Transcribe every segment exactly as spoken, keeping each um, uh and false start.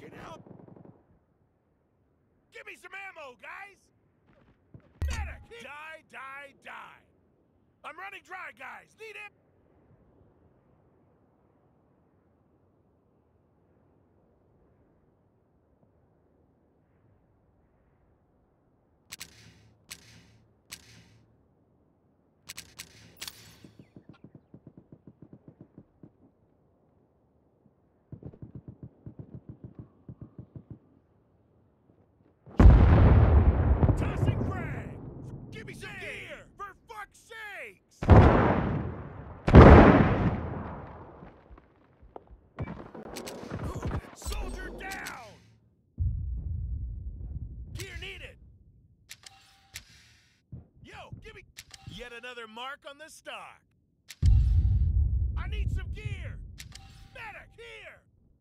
Fucking hell! Give me some ammo, guys! Medic! Die, die, die! I'm running dry, guys! Need it? Tossing frag! Give me some gear! For fuck's sakes! Soldier down! Gear needed! Yo, give me yet another mark on the stock. I need some gear! Medic, here!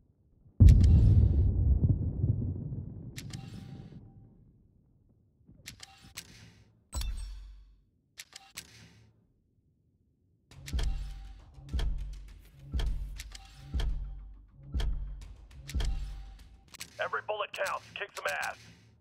Every bullet counts. Kick some ass.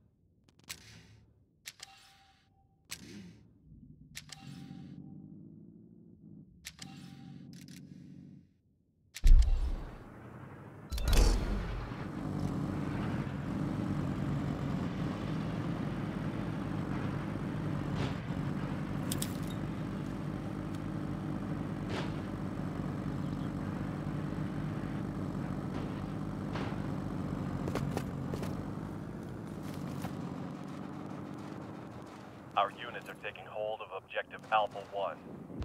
Our units are taking hold of Objective Alpha one.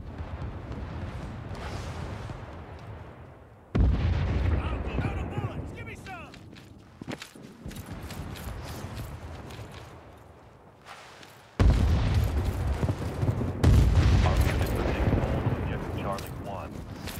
Out, out of bullets! Give me some! Our units are taking hold of Objective Charlie one.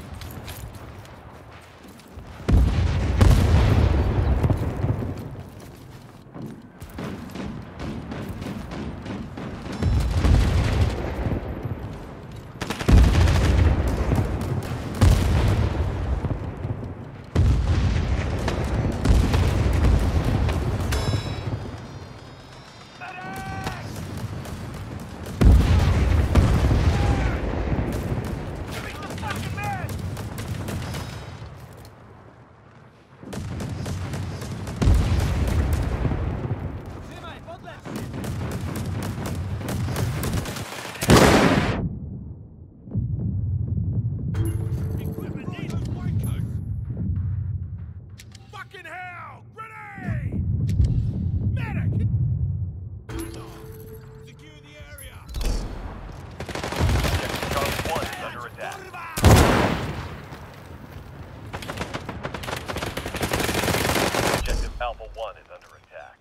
Equipment needs wankers! Fucking hell! Grenade! Medic! Secure the area! Objective Charlie one is under attack. Objective Alpha one is under attack.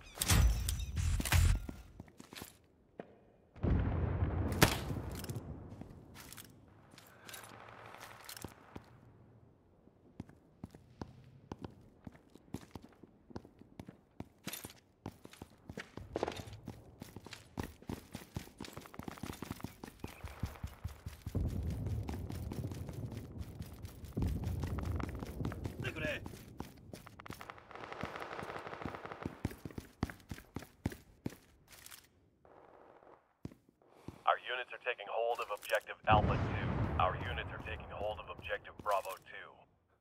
Look at it! Our units are taking hold of Objective Alpha two. Our units are taking hold of Objective Bravo two.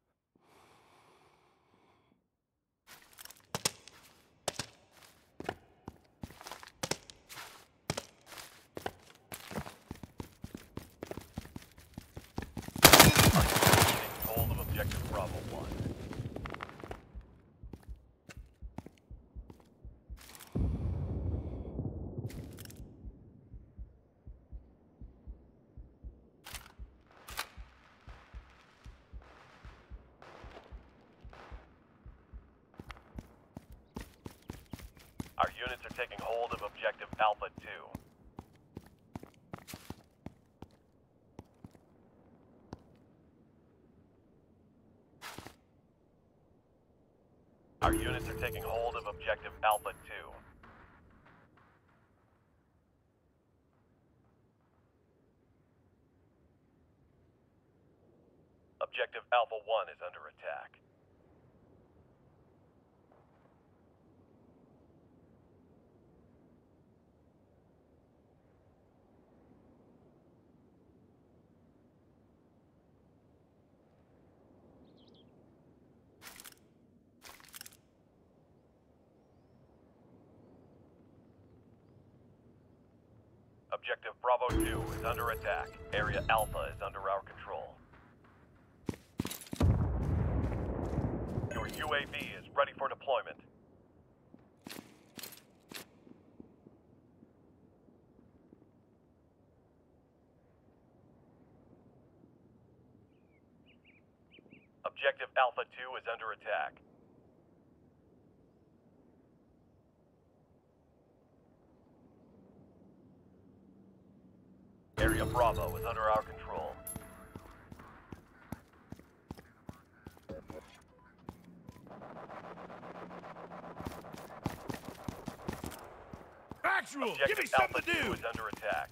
Our units are taking hold of Objective Bravo one. Our units are taking hold of Objective Alpha two. Our units are taking hold of Objective Alpha two. Objective Alpha one is under attack. Objective Bravo two is under attack. Area Alpha is under our control. Your U A V is ready for deployment. Objective Alpha two is under attack. Area Bravo is under our control. Actual! Objective Give me something Alpha to do! two is under attack.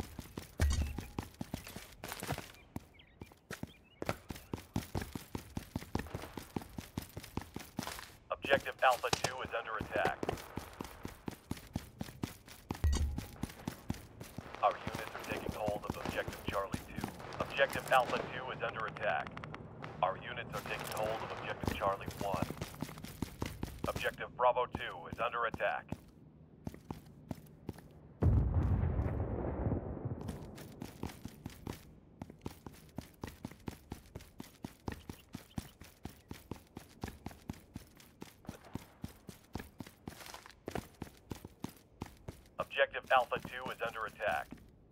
Objective Alpha two is under attack. Our units are taking hold of Objective Charlie two. Objective Alpha two is under attack. Our units are taking hold of Objective Charlie one. Objective Bravo two is under attack. Objective Alpha two is under attack.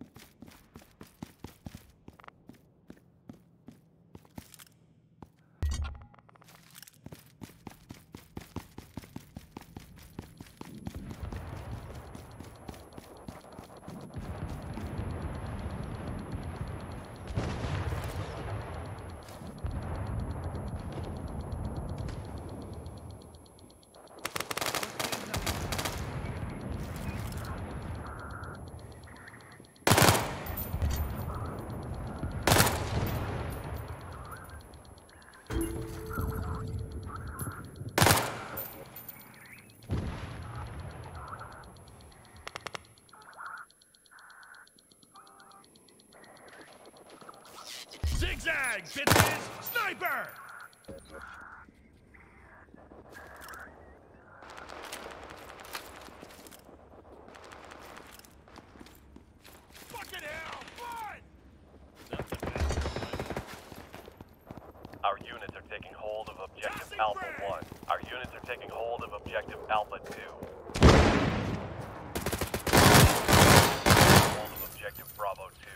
Zigzag, bitches! Sniper! Fucking hell! Fun! Our units are taking hold of Objective Passing Alpha frag! one. Our units are taking hold of Objective Alpha two. Hold of Objective Bravo two.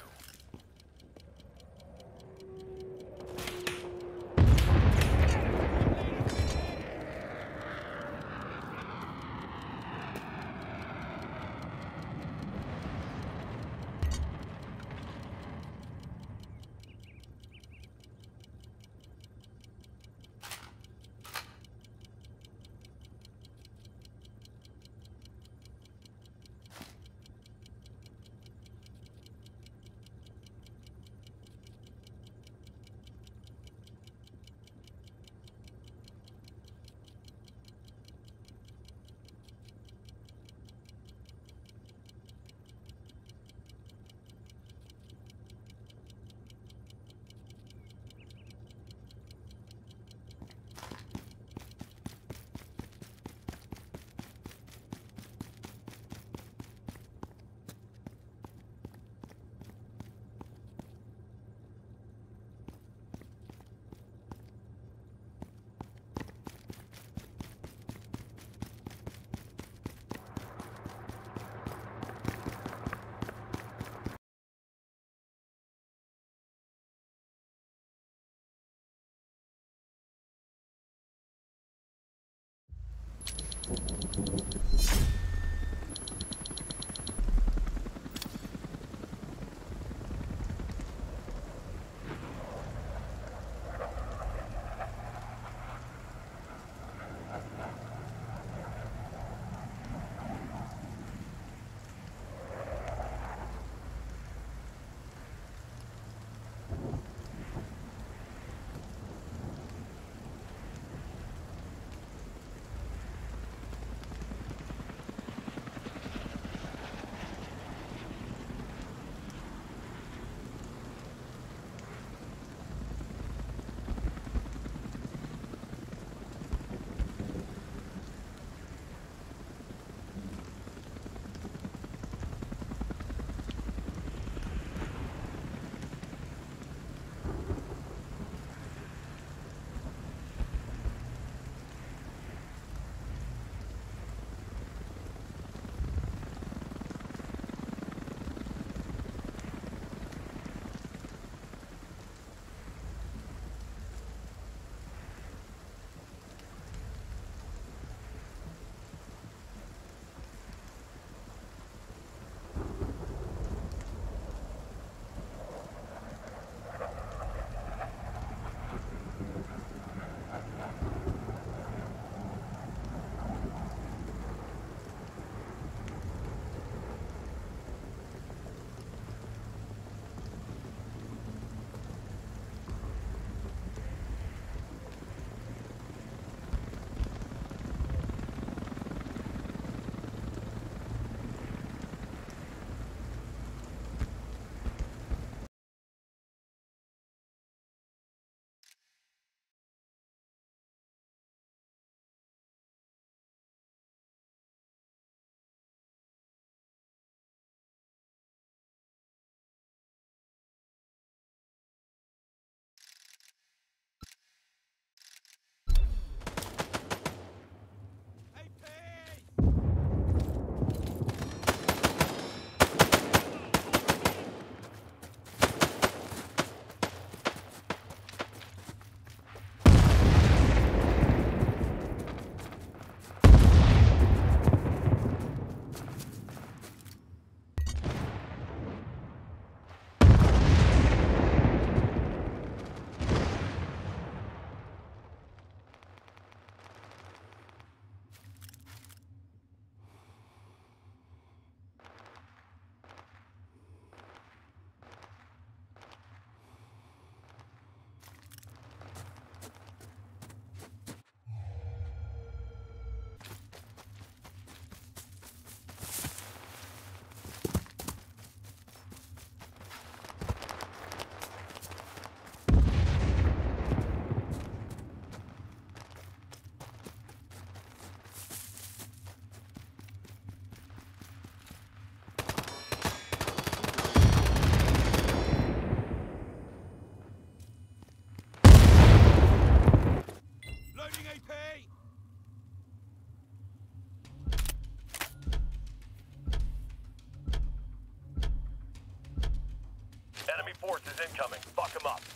Reinforces incoming. Fuck them up.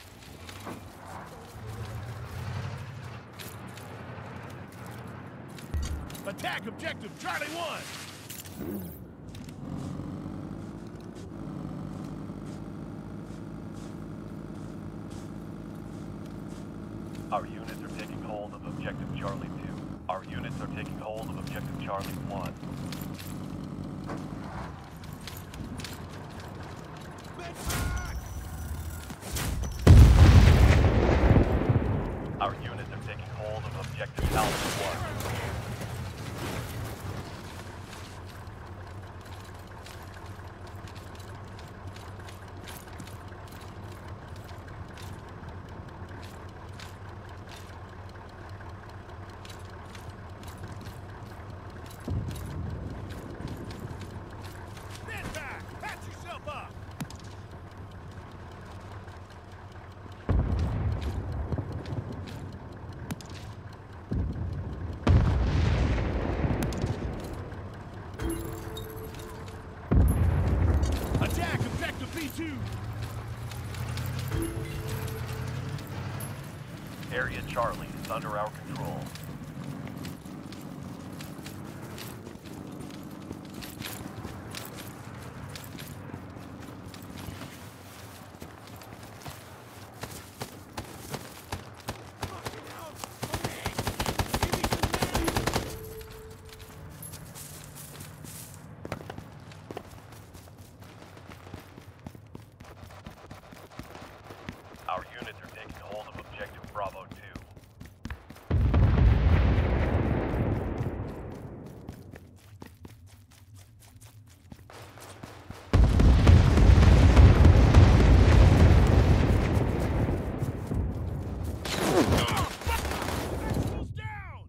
Attack objective Charlie one! Our units are taking hold of objective Charlie two. Our units are taking hold of objective Charlie one. Our units are taking hold of objective Alpha one. Stand back! Patch yourself up! Attack objective B two! Area Charlie is under our control. Our units are taking hold of objective Bravo two. Vegetables down!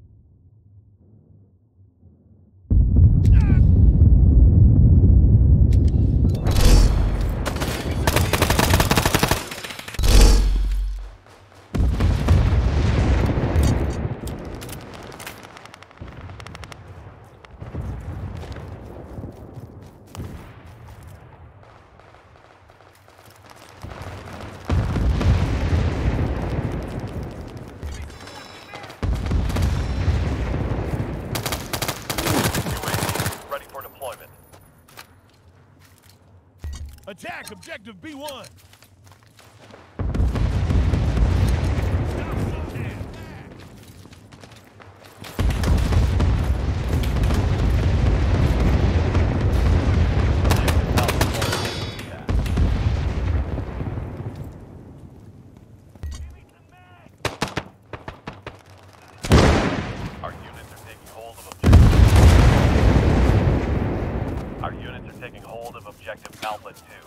Ready for deployment. Attack objective B one! Our units are taking hold of objective. Our units are taking hold of objective Alpha two.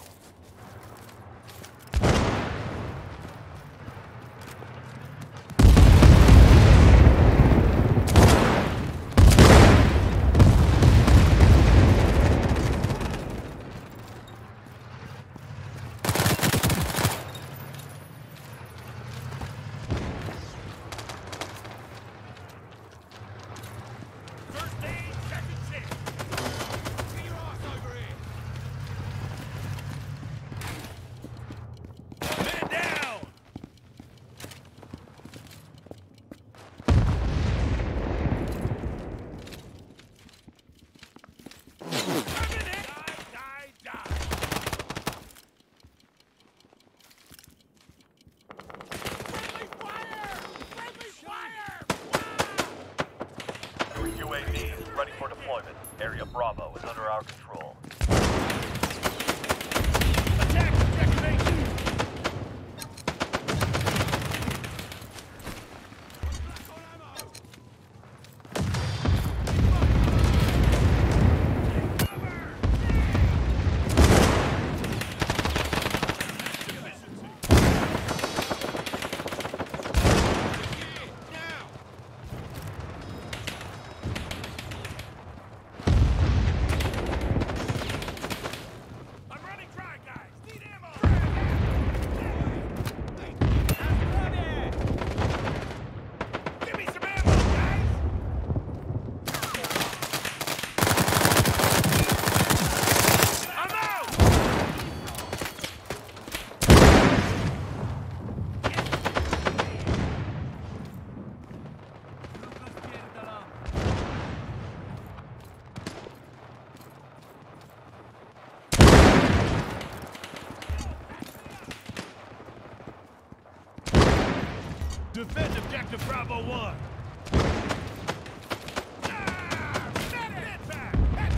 First aid, second shift! Get your ass over here! Man down! Come in it! Die, die, die! Friendly fire! Friendly fire! Wow! Your U A V is ready for deployment. Area Bravo is under our control. Attack objective A two! Defend objective Bravo one. Ah! Medic! Back! That's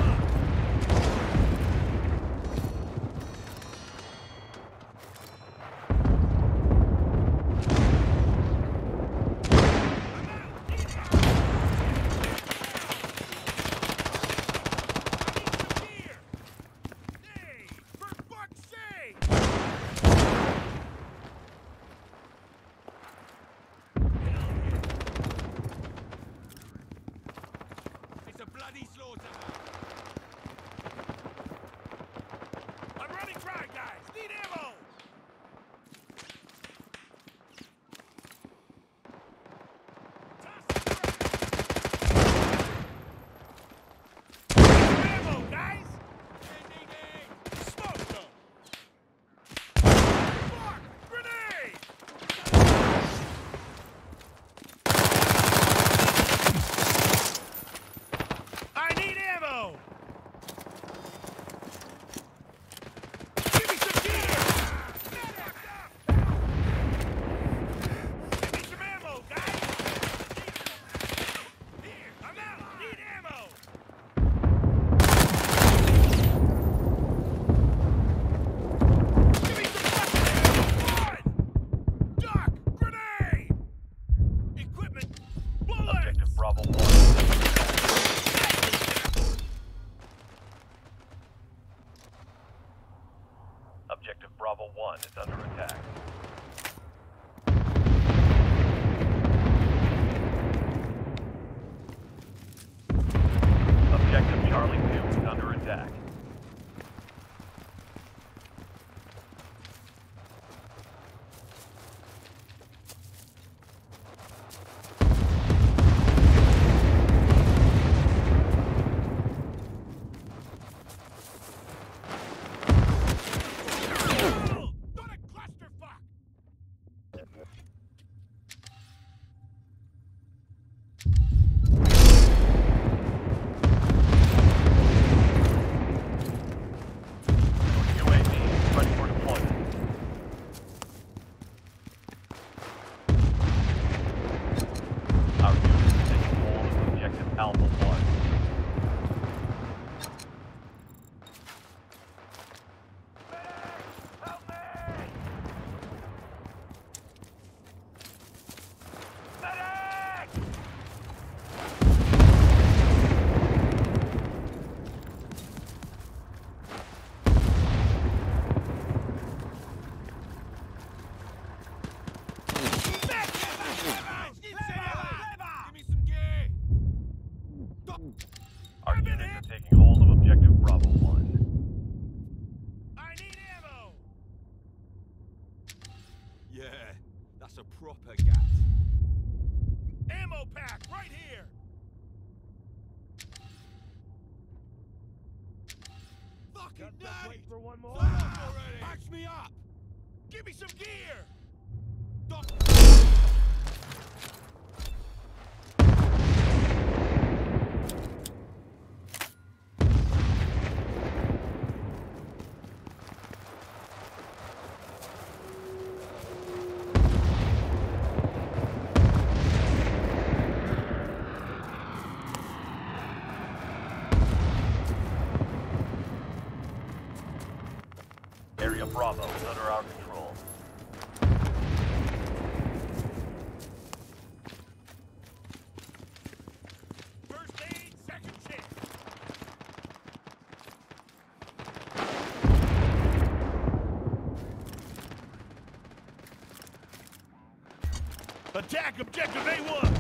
bloody slaughter! I'm running dry, guys! Need ammo! Ammo, guys! Smoke them! Fuck! Grenade! I need ammo! Give me some gear! Give me some ammo, guys! Here, I'm out! Need ammo! Give me some fucking ammo! One! Duck! Grenade! Equipment! Bullets! Objective Bravo one. Objective Bravo one is under attack. Objective Charlie two is under attack. Not a clusterfuck! U A V ready for deployment. Our unit is taking hold of objective Alpha one. Help me! Medic! Give me some gear! Our units are taking hold of objective Bravo one. I need ammo! Yeah, that's a proper gat. Ammo pack right here! Fucking Got the plate nice! for one more? Ah, patch me up! Give me some gear! Doc- Area Bravo is under our control. First aid, second chance! Attack objective A one!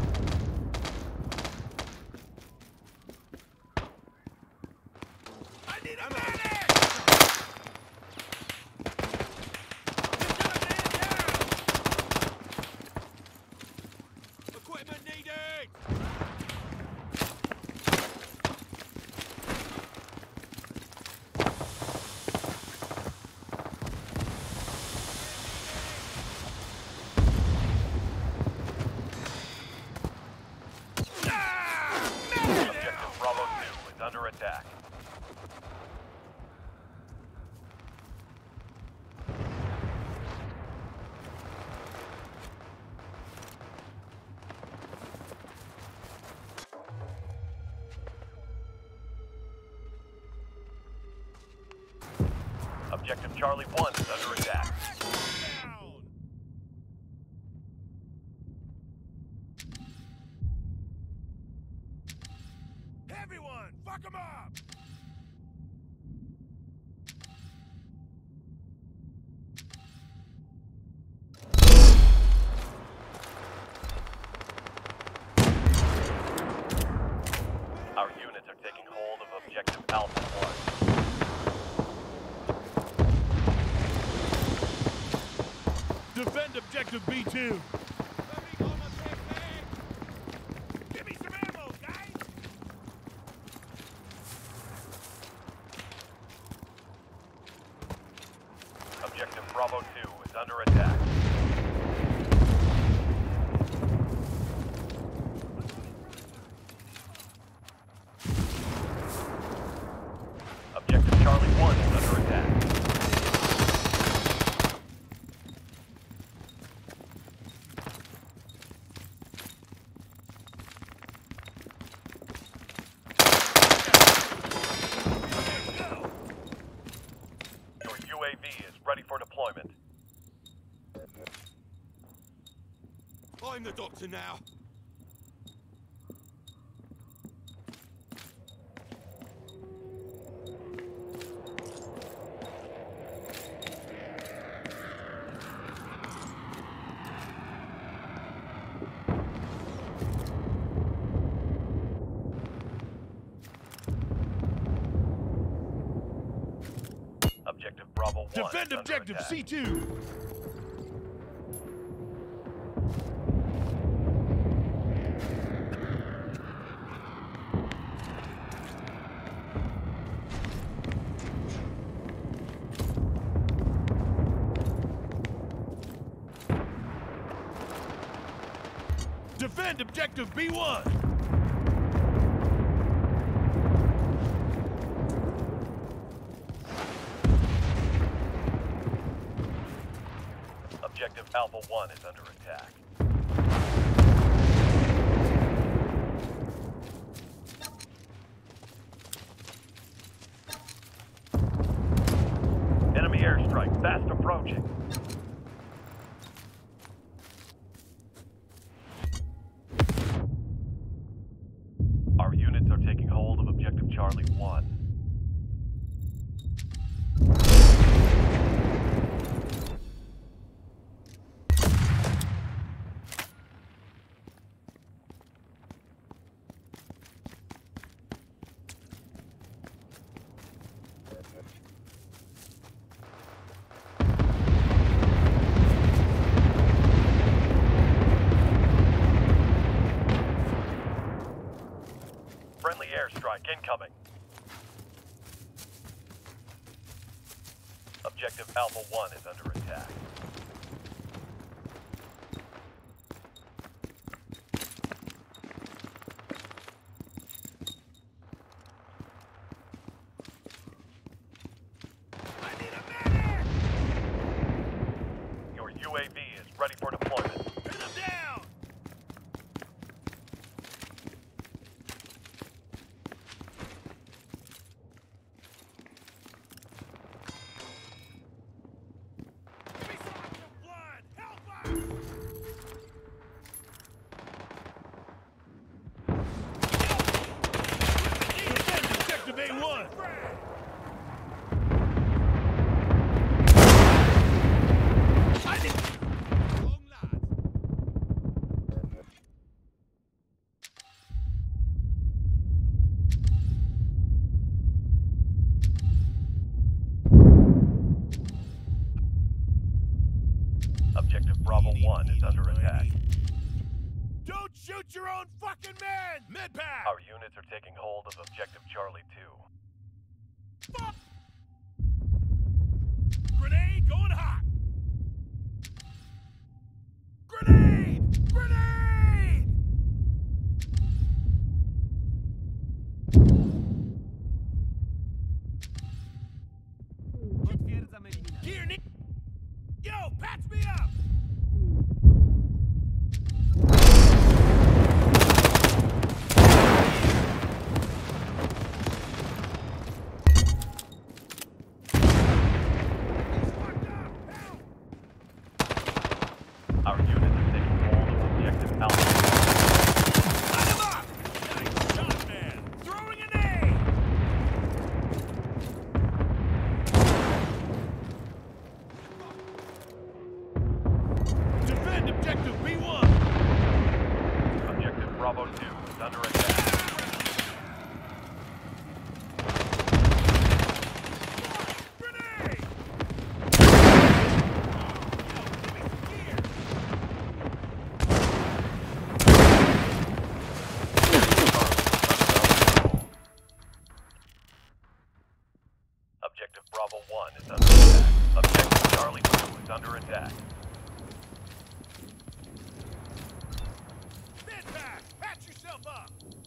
I need a medic! Equipment needed! Objective Charlie one is under attack. Down! Everyone, fuck 'em up! Our units are taking hold of Objective Alpha one. Defend Objective B two! Give me some ammo, guys! Objective Bravo two is under attack. Objective Charlie one is under attack. Your U A V is ready for deployment. I'm the doctor now. Objective Bravo one Defend is under Objective attack. C two! Defend Objective B one! Objective Alpha one is under attack. Enemy airstrike fast approaching. Our units are taking hold of Objective Charlie one. Friendly airstrike incoming. Objective Alpha one is under attack. I need a medic! Your U A V is ready for deployment. Pin him down! Give me some of your blood! Help us! Defend Objective A one! I need... Wrong lad. Objective Bravo one is under attack. Don't shoot your own fucking men! Mid-pack! Our units are taking hold of Objective Charlie two. Fuck! Grenade going hot! Grenade! Grenade! Gear, Nick! Yo, patch me up! Bravo two is under attack. Grenade! Objective Bravo one is under attack. Objective Charlie two is under attack. Stand back! Patch yourself up!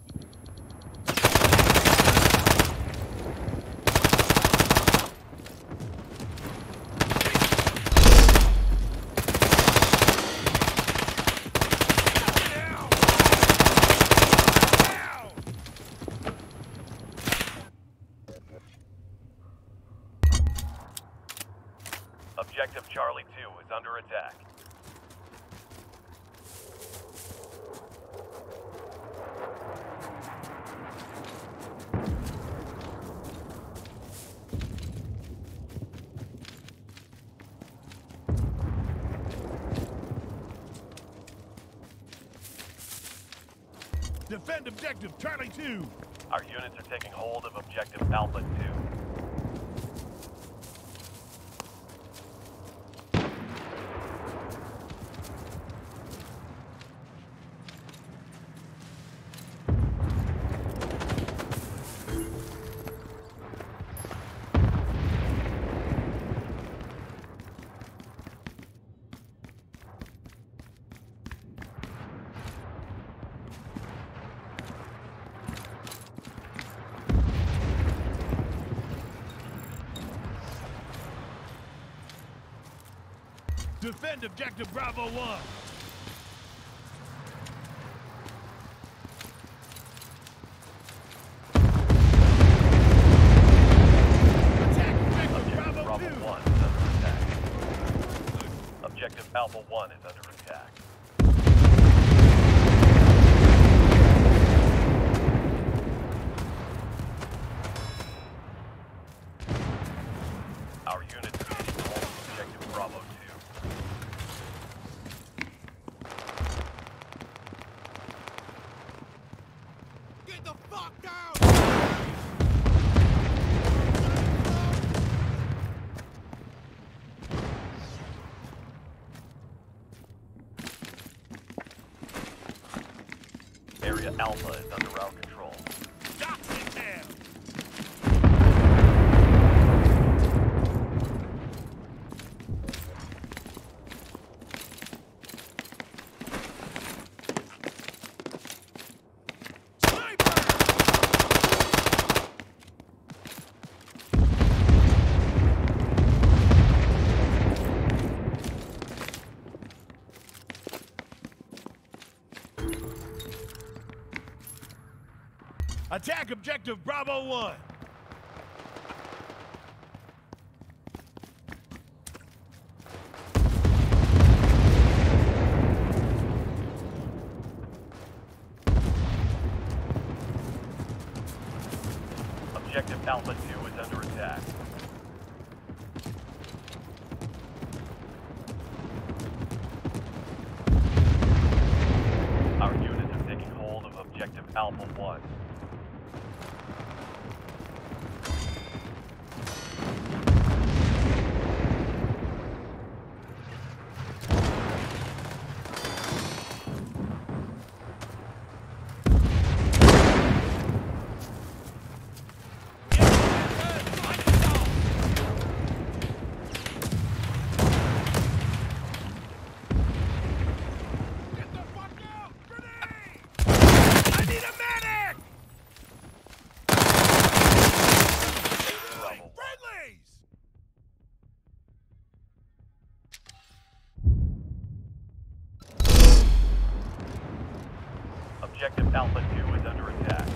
Down! Down! Objective Charlie two is under attack. Defend objective Charlie two! Our units are taking hold of Objective Alpha two. Defend objective Bravo one! Attack objective Objective Bravo Bravo two! one is under attack. Objective Alpha one is under attack. Our units are taking hold of Objective Bravo two. Get the fuck down! Area Alpha is under our control. Shots in there! Sniper! Attack objective Bravo one! Objective Alpha two is under attack. Our units are taking hold of Objective Alpha one. Get the fuck out! Grenade! I need a medic! Bravo. Friendlies! Objective Alpha two is under attack.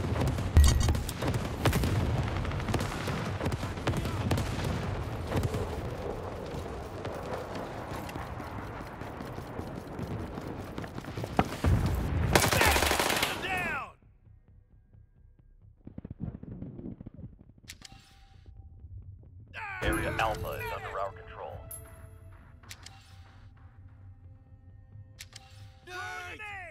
Down! Area Alpha is under our control. Grenade!